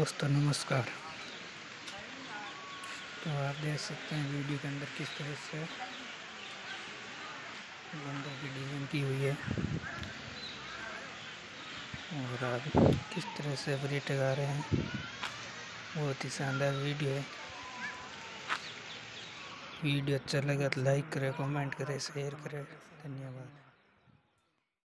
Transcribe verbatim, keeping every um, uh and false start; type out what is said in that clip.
दोस्तों नमस्कार। तो आप देख सकते हैं वीडियो के अंदर किस तरह से बंदों की डिज़ाइन की हुई है और आप किस तरह से पर्यटक आ रहे हैं। बहुत ही शानदार वीडियो है। वीडियो अच्छा लगा तो लाइक करें, कमेंट करें, शेयर करें। धन्यवाद।